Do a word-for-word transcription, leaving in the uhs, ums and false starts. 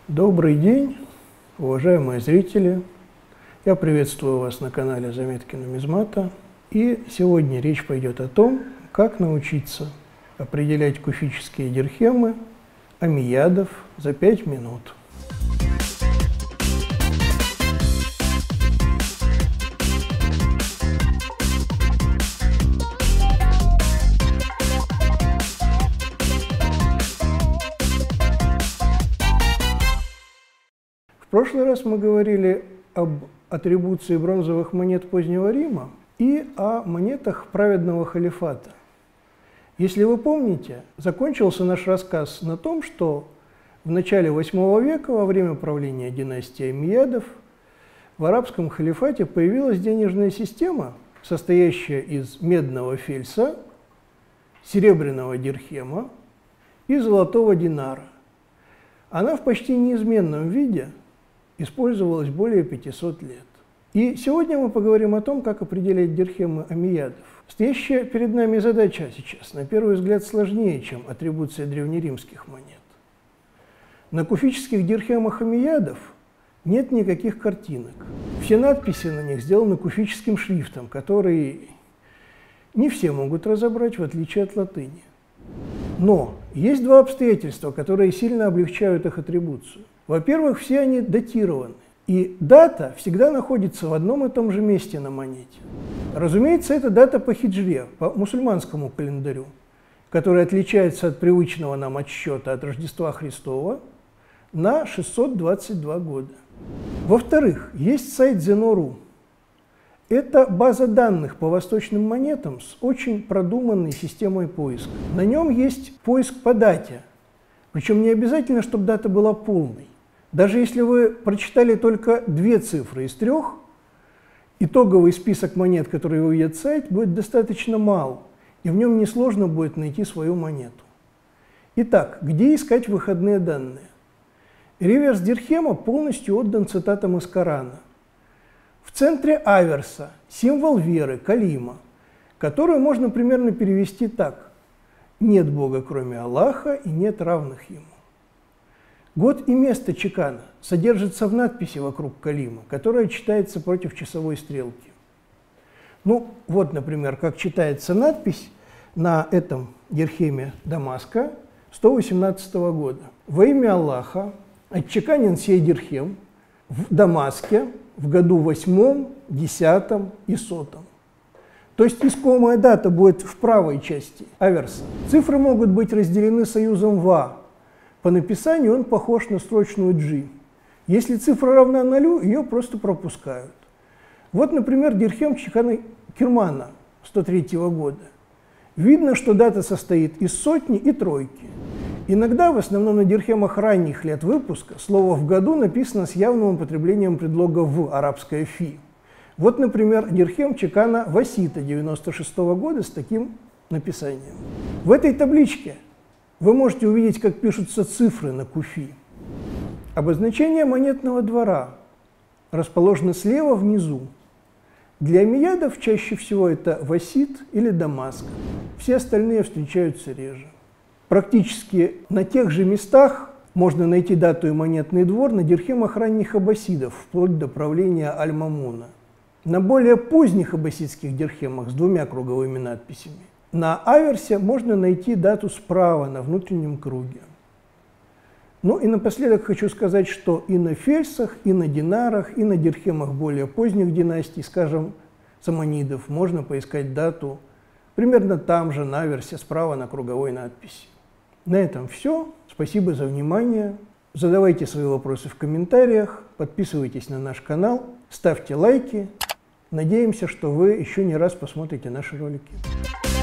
Добрый день, уважаемые зрители! Я приветствую вас на канале Заметки Нумизмата. И сегодня речь пойдет о том, как научиться определять куфические дирхемы оммиядов за пять минут. В прошлый раз мы говорили об атрибуции бронзовых монет позднего Рима и о монетах праведного халифата. Если вы помните, закончился наш рассказ на том, что в начале восьмого века, во время правления династии оммиядов, в арабском халифате появилась денежная система, состоящая из медного фельса, серебряного дирхема и золотого динара. Она в почти неизменном виде использовалась более пятисот лет. И сегодня мы поговорим о том, как определять дирхемы оммиядов. Стоящая перед нами задача сейчас, на первый взгляд, сложнее, чем атрибуция древнеримских монет. На куфических дирхемах оммиядов нет никаких картинок. Все надписи на них сделаны куфическим шрифтом, который не все могут разобрать, в отличие от латыни. Но есть два обстоятельства, которые сильно облегчают их атрибуцию. Во-первых, все они датированы, и дата всегда находится в одном и том же месте на монете. Разумеется, это дата по хиджре, по мусульманскому календарю, который отличается от привычного нам отсчета от Рождества Христова на шестьсот двадцать два года. Во-вторых, есть сайт зено точка ру. Это база данных по восточным монетам с очень продуманной системой поиска. На нем есть поиск по дате, причем не обязательно, чтобы дата была полной. Даже если вы прочитали только две цифры из трех, итоговый список монет, который выведет сайт, будет достаточно мал, и в нем несложно будет найти свою монету. Итак, где искать выходные данные? Реверс дирхема полностью отдан цитатам из Корана. В центре аверса символ веры, калима, который можно примерно перевести так: «Нет Бога, кроме Аллаха, и нет равных Ему». Год и место чекана содержатся в надписи вокруг калима, которая читается против часовой стрелки. Ну, вот, например, как читается надпись на этом дирхеме Дамаска сто восемнадцатого года. «Во имя Аллаха отчеканен сей дирхем в Дамаске в году восьмом, десятом и сотом». То есть искомая дата будет в правой части аверса. Цифры могут быть разделены союзом ва. По написанию он похож на строчную джи. Если цифра равна нулю, ее просто пропускают. Вот, например, дирхем чекана Кирмана сто третьего года. Видно, что дата состоит из сотни и тройки. Иногда, в основном на дирхемах ранних лет выпуска, слово «в году» написано с явным употреблением предлога «в», арабское «фи». Вот, например, дирхем чекана Васита девяносто шестого года с таким написанием. В этой табличке вы можете увидеть, как пишутся цифры на куфи. Обозначение монетного двора расположено слева внизу. Для оммиядов чаще всего это Васит или Дамаск. Все остальные встречаются реже. Практически на тех же местах можно найти дату и монетный двор на дирхемах ранних аббасидов, вплоть до правления Аль-Мамуна. На более поздних аббасидских дирхемах с двумя круговыми надписями на аверсе можно найти дату справа на внутреннем круге. Ну и напоследок хочу сказать, что и на фельсах, и на динарах, и на дирхемах более поздних династий, скажем, саманидов, можно поискать дату примерно там же на аверсе справа на круговой надписи. На этом все. Спасибо за внимание. Задавайте свои вопросы в комментариях, подписывайтесь на наш канал, ставьте лайки. Надеемся, что вы еще не раз посмотрите наши ролики.